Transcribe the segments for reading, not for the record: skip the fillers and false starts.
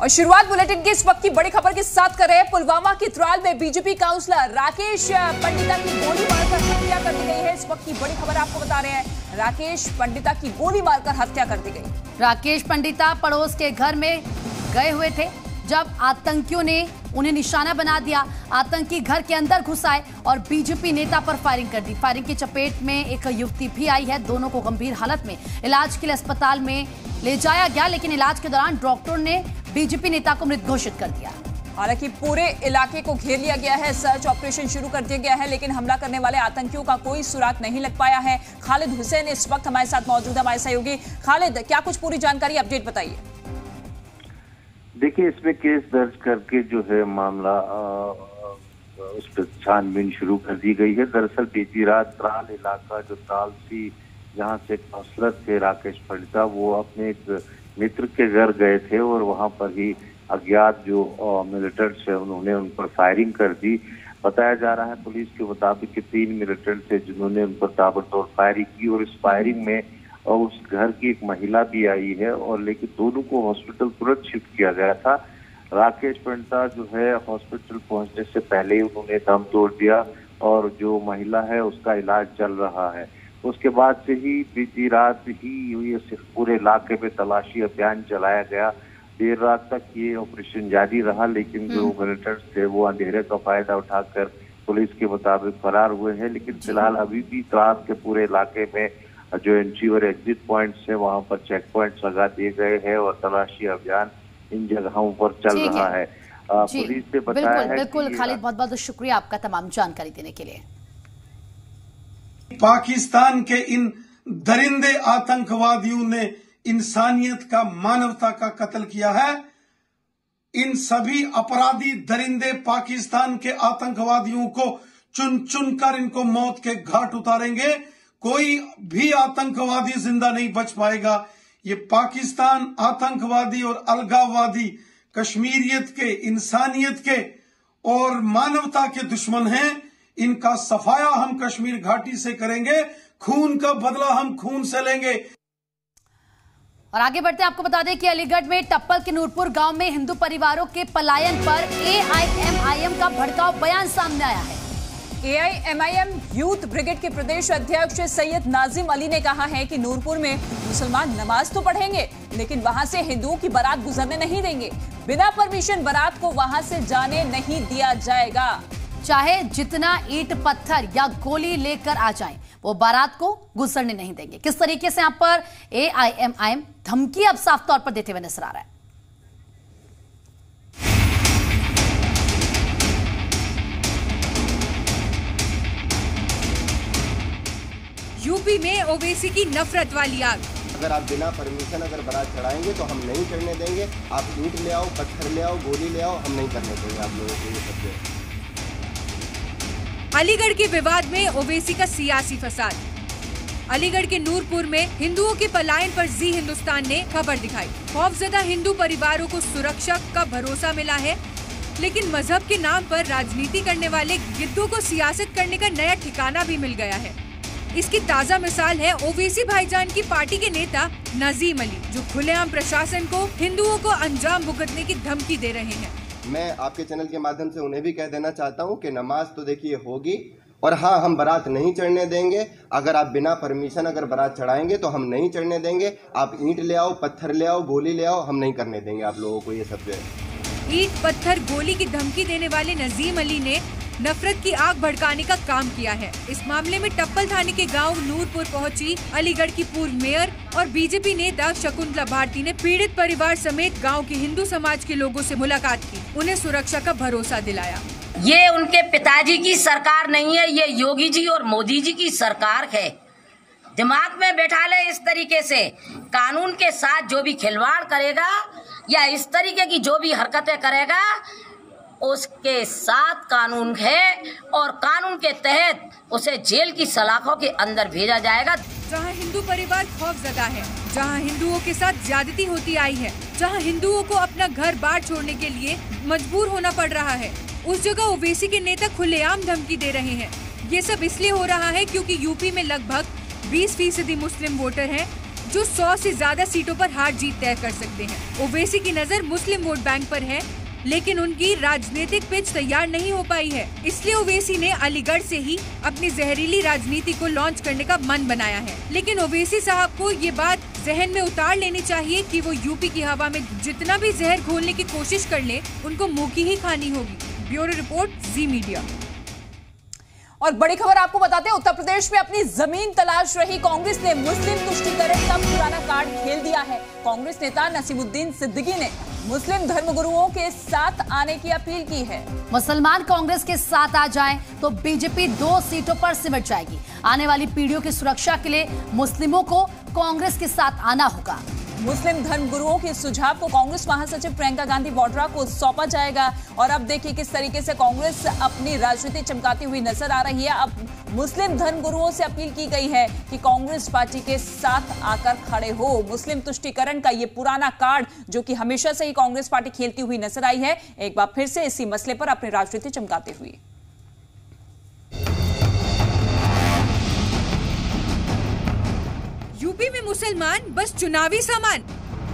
और शुरुआत बुलेटिन की इस वक्त की बड़ी खबर के साथ कर रहे हैं। पुलवामा की त्राल में बीजेपी काउंसलर राकेश पंडिता की गोली मारकर हत्या कर दी गई है। इस वक्त की बड़ी खबर आपको बता रहे हैं, राकेश पंडिता की गोली मारकर हत्या कर दी गई। राकेश पंडिता पड़ोस के घर में गए हुए थे जब आतंकियों ने उन्हें निशाना बना दिया। आतंकी घर के अंदर घुस आए और बीजेपी नेता पर फायरिंग कर दी। फायरिंग की चपेट में एक युवती भी आई है। दोनों को गंभीर हालत में इलाज के लिए अस्पताल में ले जाया गया, लेकिन इलाज के दौरान डॉक्टर ने बीजेपी नेता को मृत घोषित कर दिया। हालांकि पूरे इलाके को घेर लिया गया है, सर्च ऑपरेशन शुरू कर दिया गया है, लेकिन हमला करने वाले आतंकियों का कोई सुराग नहीं लग पाया है। खालिद हुसैन इस वक्त हमारे साथ मौजूद है, हमारे सहयोगी। खालिद, क्या कुछ पूरी जानकारी, अपडेट बताइए। देखिए, इसमें केस दर्ज करके जो है मामला उस पर छानबीन शुरू कर दी गई है। दरअसल बीती रात त्राल इलाका जो तालसी जहाँ से काउंसलर थे राकेश पंडिता, वो अपने एक मित्र के घर गए थे और वहां पर ही अज्ञात जो मिलिटेंट्स है उन्होंने उन पर फायरिंग कर दी। बताया जा रहा है पुलिस के मुताबिक कि 3 मिलिटेंट थे जिन्होंने उन पर ताबड़तोड़ फायरिंग की और इस फायरिंग में उस घर की एक महिला भी आई है, और लेकिन दोनों को हॉस्पिटल तुरंत शिफ्ट किया गया था। राकेश पंडिता जो है हॉस्पिटल पहुंचने से पहले ही उन्होंने दम तोड़ दिया और जो महिला है उसका इलाज चल रहा है। उसके बाद से ही बीती रात ही ये पूरे इलाके में तलाशी अभियान चलाया गया। देर रात तक ये ऑपरेशन जारी रहा, लेकिन जो मिलिटेंट्स थे वो अंधेरे का फायदा उठाकर पुलिस के मुताबिक फरार हुए हैं। लेकिन फिलहाल अभी भी त्राल के पूरे इलाके में जो एंट्री और एग्जिट पॉइंट्स है वहां पर चेक पॉइंट्स लगा दिए गए हैं और तलाशी अभियान इन जगहों पर चल रहा है। पुलिस से बताया है। बिल्कुल खालिद, बहुत बहुत शुक्रिया आपका तमाम जानकारी देने के लिए। पाकिस्तान के इन दरिंदे आतंकवादियों ने इंसानियत का, मानवता का कत्ल किया है। इन सभी अपराधी दरिंदे पाकिस्तान के आतंकवादियों को चुन चुन कर इनको मौत के घाट उतारेंगे। कोई भी आतंकवादी जिंदा नहीं बच पाएगा। ये पाकिस्तान आतंकवादी और अलगाववादी कश्मीरियत के, इंसानियत के और मानवता के दुश्मन हैं। इनका सफाया हम कश्मीर घाटी से करेंगे, खून का बदला हम खून से लेंगे। और आगे बढ़ते आपको बता दें कि अलीगढ़ में टप्पल के नूरपुर गांव में हिंदू परिवारों के पलायन पर AIMIM का भड़काऊ बयान सामने आया है। AIMIM यूथ ब्रिगेड के प्रदेश अध्यक्ष सैयद नाजिम अली ने कहा है कि नूरपुर में मुसलमान नमाज तो पढ़ेंगे, लेकिन वहां से हिंदुओं की बारात गुजरने नहीं देंगे। बिना परमिशन बारात को वहां से जाने नहीं दिया जाएगा। चाहे जितना ईंट पत्थर या गोली लेकर आ जाएं, वो बारात को गुजरने नहीं देंगे। किस तरीके से यहाँ पर AIMIM धमकी अब साफ तौर पर देते हुए नजर आ रहा है। यूपी में ओवैसी की नफरत वाली आग। अगर आप बिना परमिशन अगर बारात चढ़ाएंगे तो हम नहीं चढ़ने देंगे। आप ईंट ले आओ, पत्थर ले आओ, गोली ले आओ, हम नहीं करने देंगे आप लोगों को ये सब। अलीगढ़ के विवाद में ओवैसी का सियासी फसाद। अलीगढ़ के नूरपुर में हिंदुओं के पलायन पर जी हिंदुस्तान ने खबर दिखाई। खौफजदा हिंदू परिवारों को सुरक्षा का भरोसा मिला है, लेकिन मजहब के नाम पर राजनीति करने वाले गिद्धों को सियासत करने का नया ठिकाना भी मिल गया है। इसकी ताजा मिसाल है ओवैसी भाईजान की पार्टी के नेता नाजिम अली, जो खुलेआम प्रशासन को हिंदुओं को अंजाम भुगतने की धमकी दे रहे हैं। मैं आपके चैनल के माध्यम से उन्हें भी कह देना चाहता हूं कि नमाज तो देखिए होगी, और हाँ, हम बारात नहीं चढ़ने देंगे। अगर आप बिना परमिशन अगर बारात चढ़ाएंगे तो हम नहीं चढ़ने देंगे। आप ईंट ले आओ, पत्थर ले आओ, गोली ले आओ, हम नहीं करने देंगे आप लोगों को ये सब जो है। ईंट पत्थर गोली की धमकी देने वाले नजीम अली ने नफरत की आग भड़काने का काम किया है। इस मामले में टप्पल थाने के गांव नूरपुर पहुंची अलीगढ़ की पूर्व मेयर और बीजेपी नेता शकुंतला भारती ने पीड़ित परिवार समेत गांव के हिंदू समाज के लोगों से मुलाकात की, उन्हें सुरक्षा का भरोसा दिलाया। ये उनके पिताजी की सरकार नहीं है, ये योगी जी और मोदी जी की सरकार है। दिमाग में बैठा ले इस तरीके से कानून के साथ जो भी खिलवाड़ करेगा या इस तरीके की जो भी हरकतें करेगा उसके साथ कानून है और कानून के तहत उसे जेल की सलाखों के अंदर भेजा जाएगा। जहां हिंदू परिवार खौफजदा है, जहां हिंदुओं के साथ ज्यादती होती आई है, जहां हिंदुओं को अपना घर बार छोड़ने के लिए मजबूर होना पड़ रहा है, उस जगह ओवैसी के नेता खुलेआम धमकी दे रहे हैं। ये सब इसलिए हो रहा है क्योंकि यूपी में लगभग 20% मुस्लिम वोटर हैं, जो 100 से ज्यादा सीटों पर हार जीत तय कर सकते हैं। ओवैसी की नजर मुस्लिम वोट बैंक पर है, लेकिन उनकी राजनीतिक पिच तैयार नहीं हो पाई है। इसलिए ओवैसी ने अलीगढ़ से ही अपनी जहरीली राजनीति को लॉन्च करने का मन बनाया है। लेकिन ओवैसी साहब को ये बात जहन में उतार लेनी चाहिए कि वो यूपी की हवा में जितना भी जहर घोलने की कोशिश कर ले, उनको मुंह की ही खानी होगी। Bureau report, Zee media. और बड़ी खबर आपको बताते हैं, उत्तर प्रदेश में अपनी जमीन तलाश रही कांग्रेस ने मुस्लिम तुष्टीकरण का पुराना कार्ड खेल दिया है। कांग्रेस नेता नसीमुद्दीन सिद्दीकी ने मुस्लिम धर्मगुरुओं के साथ आने की अपील की है। मुसलमान कांग्रेस के साथ आ जाएं तो बीजेपी 2 सीटों पर सिमट जाएगी। आने वाली पीढ़ियों की सुरक्षा के लिए मुस्लिमों को कांग्रेस के साथ आना होगा। मुस्लिम धर्मगुरुओं के सुझाव को कांग्रेस महासचिव प्रियंका गांधी वाड्रा को सौंपा जाएगा। और अब देखिए किस तरीके से कांग्रेस अपनी राजनीति चमकाती हुई नजर आ रही है। अब मुस्लिम धर्मगुरुओं से अपील की गई है कि कांग्रेस पार्टी के साथ आकर खड़े हो। मुस्लिम तुष्टीकरण का ये पुराना कार्ड जो कि हमेशा से ही कांग्रेस पार्टी खेलती हुई नजर आई है, एक बार फिर से इसी मसले पर अपनी राजनीति चमकाते हुए। यूपी में मुसलमान बस चुनावी सामान।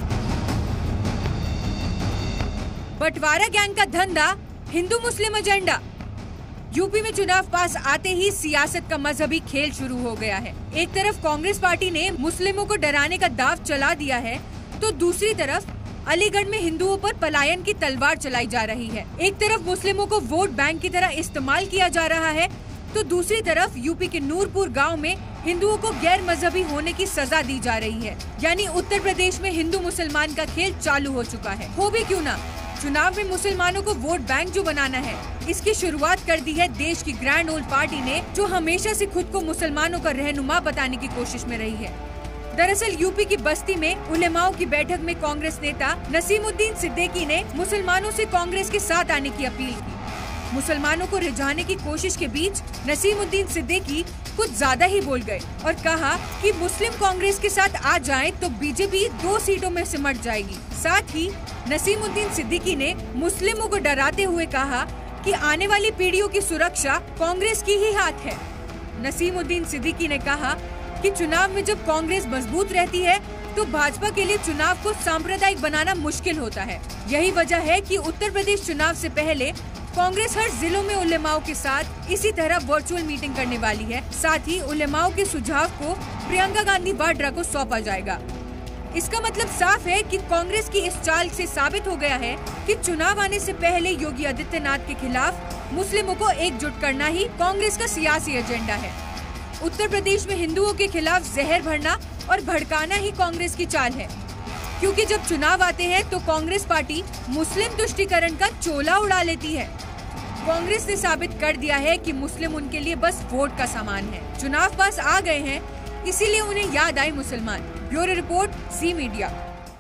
बंटवारा गैंग का धंधा, हिंदू मुस्लिम एजेंडा। यूपी में चुनाव पास आते ही सियासत का मजहबी खेल शुरू हो गया है। एक तरफ कांग्रेस पार्टी ने मुस्लिमों को डराने का दाव चला दिया है, तो दूसरी तरफ अलीगढ़ में हिंदुओं पर पलायन की तलवार चलाई जा रही है। एक तरफ मुस्लिमों को वोट बैंक की तरह इस्तेमाल किया जा रहा है, तो दूसरी तरफ यूपी के नूरपुर गांव में हिंदुओं को गैर मजहबी होने की सजा दी जा रही है। यानी उत्तर प्रदेश में हिंदू मुसलमान का खेल चालू हो चुका है। हो भी क्यों ना, चुनाव में मुसलमानों को वोट बैंक जो बनाना है, इसकी शुरुआत कर दी है देश की ग्रैंड ओल्ड पार्टी ने, जो हमेशा से खुद को मुसलमानों का रहनुमा बताने की कोशिश में रही है। दरअसल यूपी की बस्ती में उलेमाओं की बैठक में कांग्रेस नेता नसीमुद्दीन सिद्दीकी ने मुसलमानों से कांग्रेस के साथ आने की अपील की। मुसलमानों को रिझाने की कोशिश के बीच नसीमुद्दीन सिद्दीकी कुछ ज्यादा ही बोल गए और कहा कि मुस्लिम कांग्रेस के साथ आ जाएं तो बीजेपी 2 सीटों में सिमट जाएगी। साथ ही नसीमुद्दीन सिद्दीकी ने मुस्लिमों को डराते हुए कहा कि आने वाली पीढ़ियों की सुरक्षा कांग्रेस की ही हाथ है। नसीमुद्दीन सिद्दीकी ने कहा कि चुनाव में जब कांग्रेस मजबूत रहती है तो भाजपा के लिए चुनाव को सांप्रदायिक बनाना मुश्किल होता है। यही वजह है कि उत्तर प्रदेश चुनाव से पहले कांग्रेस हर जिलों में उलेमाओं के साथ इसी तरह वर्चुअल मीटिंग करने वाली है। साथ ही उलेमाओं के सुझाव को प्रियंका गांधी वाड्रा को सौंपा जाएगा। इसका मतलब साफ है कि कांग्रेस की इस चाल से साबित हो गया है कि चुनाव आने से पहले योगी आदित्यनाथ के खिलाफ मुस्लिमों को एकजुट करना ही कांग्रेस का सियासी एजेंडा है। उत्तर प्रदेश में हिंदुओं के खिलाफ जहर भरना और भड़काना ही कांग्रेस की चाल है, क्योंकि जब चुनाव आते हैं तो कांग्रेस पार्टी मुस्लिम तुष्टीकरण का चोला उड़ा लेती है। कांग्रेस ने साबित कर दिया है कि मुस्लिम उनके लिए बस वोट का सामान है। चुनाव पास आ गए हैं, इसीलिए उन्हें याद आए मुसलमान। Bureau report, Zee media.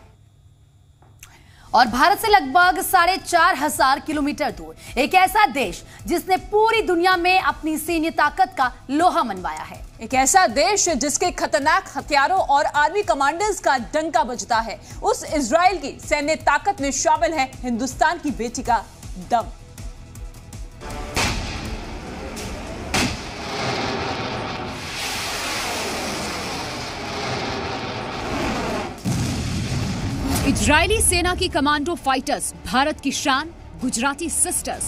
और भारत से लगभग 4,500 किलोमीटर दूर एक ऐसा देश जिसने पूरी दुनिया में अपनी सैन्य ताकत का लोहा मनवाया है। एक ऐसा देश जिसके खतरनाक हथियारों और आर्मी कमांडर्स का डंका बजता है, उस इजराइल की सैन्य ताकत में शामिल है हिंदुस्तान की बेटी का दम। इजरायली सेना की कमांडो फाइटर्स, भारत की शान, गुजराती सिस्टर्स।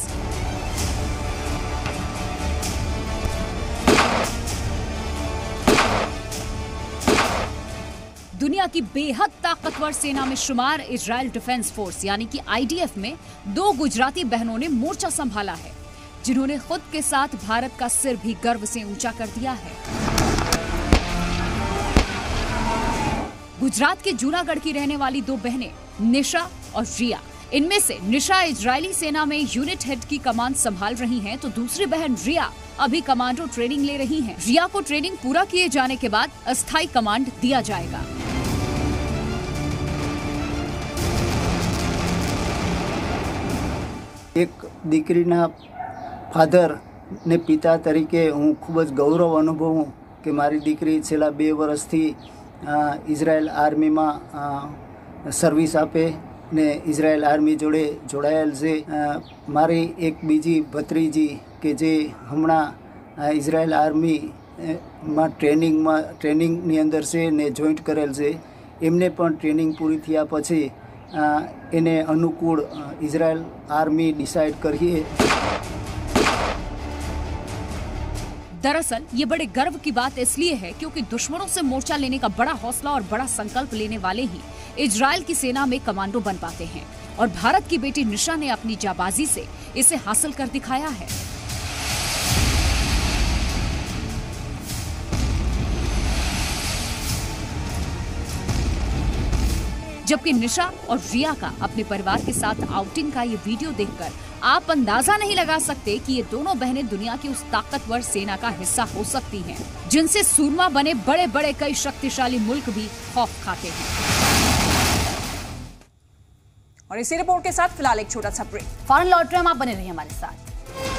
दुनिया की बेहद ताकतवर सेना में शुमार इजरायल डिफेंस फोर्स यानी कि आईडीएफ में 2 गुजराती बहनों ने मोर्चा संभाला है, जिन्होंने खुद के साथ भारत का सिर भी गर्व से ऊंचा कर दिया है। गुजरात के जूनागढ़ की रहने वाली 2 बहनें निशा और रिया। इनमें से निशा इजरायली सेना में यूनिट हेड की कमान संभाल रही हैं, तो दूसरी बहन रिया अभी कमांडो ट्रेनिंग ले रही हैं। रिया को ट्रेनिंग पूरा किए जाने के बाद अस्थायी कमांड दिया जाएगा। एक દીકરીના ફાધર ને પિતા તરીકે હું ખૂબ જ ગૌરવ અનુભવું કે મારી દીકરી છેલ્લા 2 વર્ષથી ઇઝરાયલ આર્મીમાં સર્વિસ આપે ને ઇઝરાયલ આર્મી જોડે જોડાયેલ છે। મારી એક બીજી ભત્રીજી કે જે હમણાં ઇઝરાયલ આર્મી માં ટ્રેનિંગની અંદર છે ને જોઈન્ટ કરેલ છે, એમને પણ ટ્રેનિંગ પૂરી થયા પછી એને અનુકૂળ ઇઝરાયલ આર્મી ડિસાइड કરીએ। दरअसल ये बड़े गर्व की बात इसलिए है क्योंकि दुश्मनों से मोर्चा लेने का बड़ा हौसला और बड़ा संकल्प लेने वाले ही इजराइल की सेना में कमांडो बन पाते हैं और भारत की बेटी निशा ने अपनी जाबाजी से इसे हासिल कर दिखाया है। जबकि निशा और रिया का अपने परिवार के साथ आउटिंग का ये वीडियो देखकर आप अंदाजा नहीं लगा सकते कि ये दोनों बहनें दुनिया की उस ताकतवर सेना का हिस्सा हो सकती हैं, जिनसे सूरमा बने बड़े बड़े कई शक्तिशाली मुल्क भी खौफ खाते हैं। और इसी रिपोर्ट के साथ फिलहाल एक छोटा सा ब्रेक। फौरन लौट रहे हम, आप बने रहिए हमारे साथ।